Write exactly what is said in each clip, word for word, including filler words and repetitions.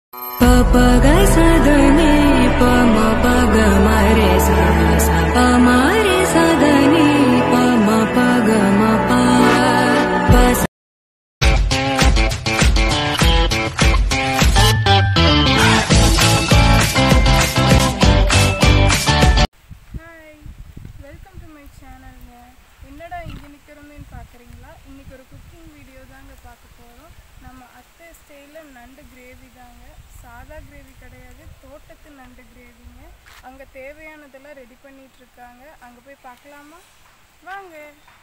என்னடா இங்கே நிற்கிறோமேன்னு பார்க்குறீங்களா? இன்றைக்கி ஒரு குக்கிங் வீடியோ தாங்க பார்க்க போகிறோம். நம்ம அத்தை ஸ்டைலில் நண்டு கிரேவி தாங்க. சாதா கிரேவி கிடையாது, தோட்டத்து நண்டு கிரேவிங்க. அங்கே தேவையானதெல்லாம் ரெடி பண்ணிகிட்ருக்காங்க. அங்கே போய் பார்க்கலாமா? வாங்க.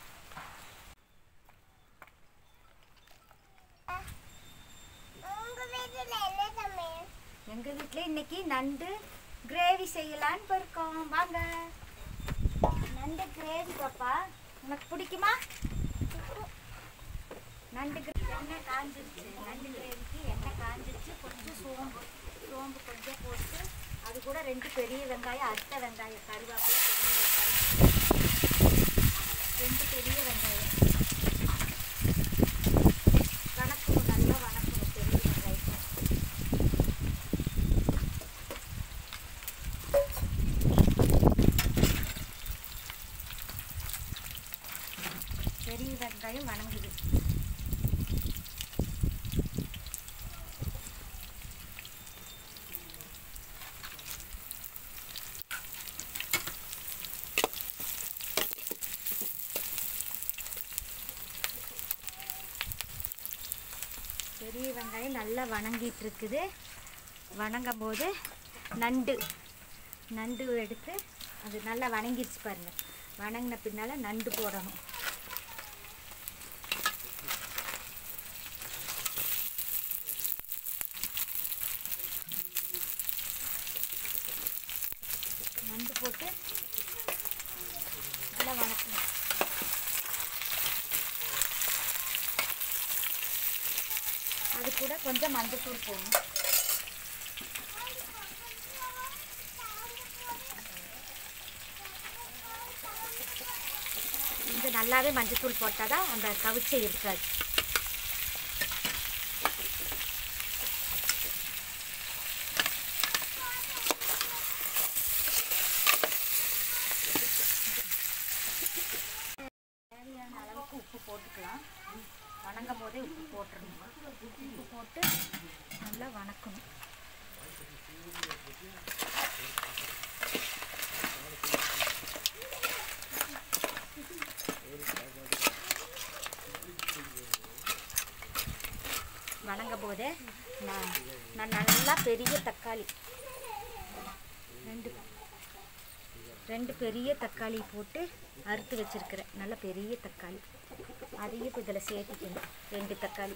எங்கள் வீட்டில் இன்னைக்கு நண்டு கிரேவி செய்யலான்னு இருக்கோம். வாங்க. நண்டு கிரேவி பாப்பா, உனக்கு பிடிக்குமா? நண்டு எண்ணெய் காஞ்சிருச்சு. நண்டு கிரேவிக்கு எண்ணெய் காஞ்சிருச்சு. கொஞ்சம் சோம்பு சோம்பு கொஞ்சம் போட்டு, அது கூட ரெண்டு பெரிய வெங்காயம், அறுத்த வெங்காயம், கருவேப்பிலை, பெரிய வெங்காயம், ரெண்டு பெரிய வெங்காயம் வணக்கணும், நல்லா வணக்கணும் பெரிய வெங்காயத்தை. பெரிய வெங்காயம் வணங்குது. பெரிய வெங்காயம் நல்லா வணங்கிட்டு இருக்குது. வணங்கும் போது நண்டு நண்டு எடுத்து, அது நல்லா வணங்கிடுச்சு பாருங்க. வணங்கின பின்னால் நண்டு போடணும். நண்டு போட்டு நல்லா வணக்கணும். அது கூட கொஞ்சம் மஞ்சத்தூள் போடணும். இது நல்லாவே மஞ்சத்தூள் போட்டால் தான் அந்த கவிச்சை இருக்காது. தேவையான அளவுக்கு உப்பு போட்டுக்கலாம். வணங்கும் போதே உப்பு போட்டுடணும். உப்பு போட்டு நல்லா வணக்கணும். வணங்கும் போதே நான் நான் நல்லா பெரிய தக்காளி ரெண்டு ரெண்டு பெரிய தக்காளி போட்டு அறுத்து வச்சிருக்கிறேன். நல்ல பெரிய தக்காளி, அதையும் இப்போ இதில் சேர்த்துக்கணும். ரெண்டு தக்காளி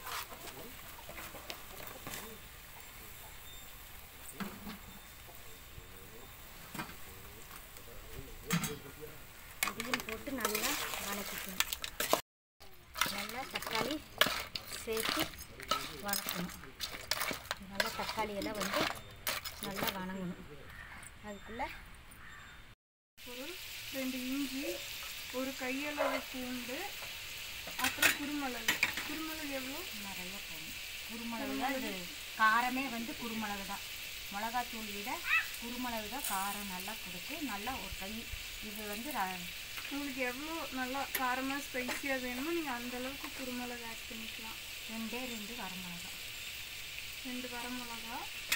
அதையும் போட்டு நல்லா வணக்கிக்கணும். நல்லா தக்காளி சேர்த்து வணக்கணும். நல்லா தக்காளியெல்லாம் வந்து நல்லா வணங்கணும். அதுக்குள்ளே பொருள் ரெண்டு இஞ்சி, ஒரு கையளவு பூண்டு, அப்புறம் குருமிளகு. குருமிளகு எவ்வளோ? நிறைய போடணும். குருமிளகு தான் இது காரமே வந்து குருமிளகு தான். மிளகாத்தூள் விட குருமிளகு தான் காரம் நல்லா கொடுத்து. நல்லா ஒரு கை இது வந்து உங்களுக்கு எவ்வளோ நல்லா காரமாக ஸ்பைஸியாக வேணுமோ நீங்கள் அந்தளவுக்கு குருமிளகு ஆட் பண்ணிக்கலாம். ரெண்டே ரெண்டு வரமிளகா, ரெண்டு வரமிளகா,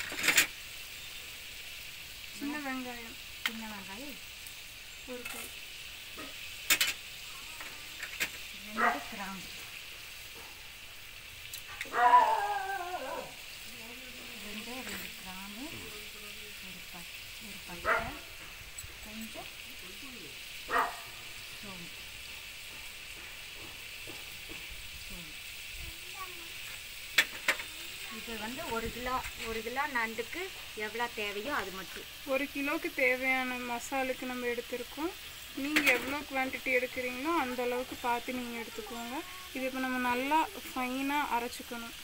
சின்ன வெங்காயம், சின்ன வெங்காயம் ஒரு கை, ரெண்டு கிராம்பு, ரெண்டே ரெண்டு கிராம்பு, ஒரு பட் ஒரு பட்டை, கொஞ்சம் சோம்பு சோம்பு இது வந்து ஒரு கிலோ ஒரு கிலோ நண்டுக்கு எவ்வளோ தேவையோ அது மட்டும். ஒரு கிலோவுக்கு தேவையான மசாலுக்கு நம்ம எடுத்துருக்கோம். நீங்கள் எவ்வளோ குவான்டிட்டி எடுக்கிறீங்களோ அந்த அளவுக்கு பார்த்து நீங்கள் எடுத்துக்கோங்க. இது இப்போ நம்ம நல்லா ஃபைனாக அரைச்சிக்கணும்.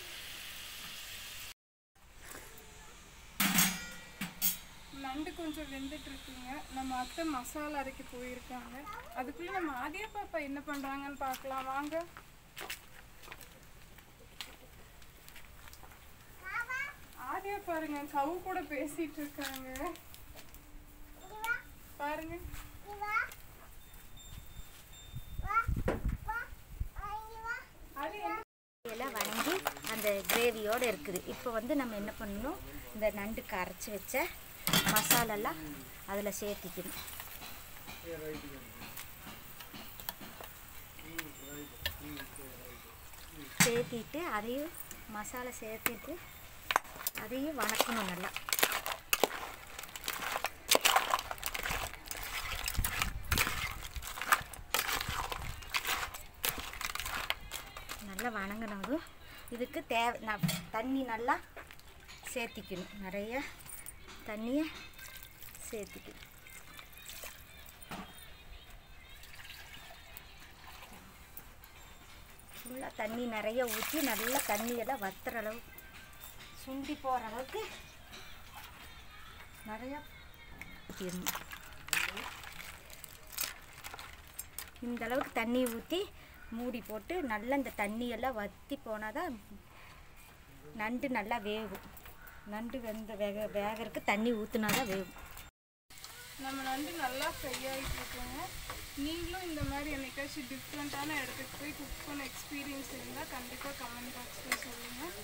நண்டு கொஞ்சம் வெந்துட்டுருக்குங்க. நம்ம அத்தை மசாலா அரைக்க போயிருக்காங்க. அதுக்குள்ளே நம்ம ஆதியா பாப்பா என்ன பண்ணுறாங்கன்னு பார்க்கலாம் வாங்க. ஆதியா பாருங்க, கவு கூட பேசிட்டு இருக்காங்க பாருங்க. எல்லாம் வணங்கி அந்த கிரேவியோடு இருக்குது. இப்போ வந்து நம்ம என்ன பண்ணணும், இந்த நண்டுக்கு அரைச்சி வச்ச மசாலெல்லாம் அதில் சேர்த்திக்கணும். சேர்த்திட்டு அதையும் மசாலா சேர்த்திட்டு அதையும் வணக்கணும் நல்லா. நல்லா வணங்கினதும் இதுக்கு தேவை நான் தண்ணி நல்லா சேர்த்திக்கணும். நிறைய தண்ணியை சேர்த்திக்கணும். ஃபுல்லாக தண்ணி நிறைய ஊற்றி நல்லா தண்ணியெல்லாம் வத்துற அளவு சுண்டி போகிற அளவுக்கு நிறையா ஊற்றிடணும். இந்த அளவுக்கு தண்ணி ஊற்றி மூடி போட்டு நல்லா இந்த தண்ணியெல்லாம் வற்றி போனால் தான் நண்டு நல்லா வேகும். நண்டு வெந்த வேக வேகிறதுக்கு தண்ணி ஊற்றினா தான் வேகும். நம்ம நண்டு நல்லா ஃப்ரை ஆகிட்டு இருக்கோங்க. நீங்களும் இந்த மாதிரி என்னைக்காச்சும் டிஃப்ரெண்ட்டான இடத்துக்கு போய் குக் பண்ண எக்ஸ்பீரியன்ஸ் இருந்தால் கண்டிப்பாக கமெண்ட் பாக்ஸில் சொல்லுங்கள்.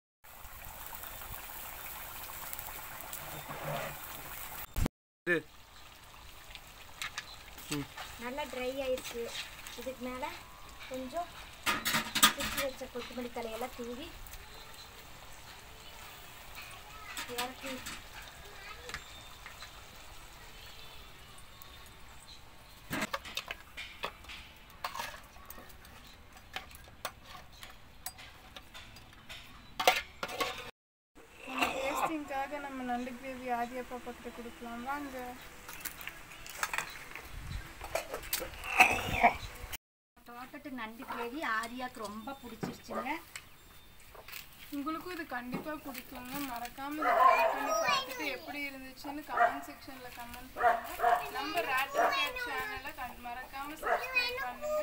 நல்லா ட்ரை ஆயிடுச்சு. இதுக்கு மேலே கொஞ்சம் சுற்றி வச்ச கொத்தமல்லி தலையெல்லாம் தூவி இறக்கி டேஸ்டிங்காக நம்ம நண்டு கிரேவி ஆதி அப்பா பக்கத்து கொடுக்கலாம் வாங்க. தோட்டத்து நண்டு கிரேவி ஆரியாவுக்கு ரொம்ப பிடிச்சிருச்சுங்க. உங்களுக்கும் இது கண்டிப்பாக பிடிக்குங்க. மறக்காமல் இதை ட்ரை பண்ணி பார்த்துட்டு எப்படி இருந்துச்சுன்னு கமெண்ட் செக்ஷனில் கமெண்ட் பண்ணுங்கள். நம்ம ராட்டின் கேட் சேனலை கண் மறக்காமல் சப்ஸ்கிரைப் பண்ணுங்கள்.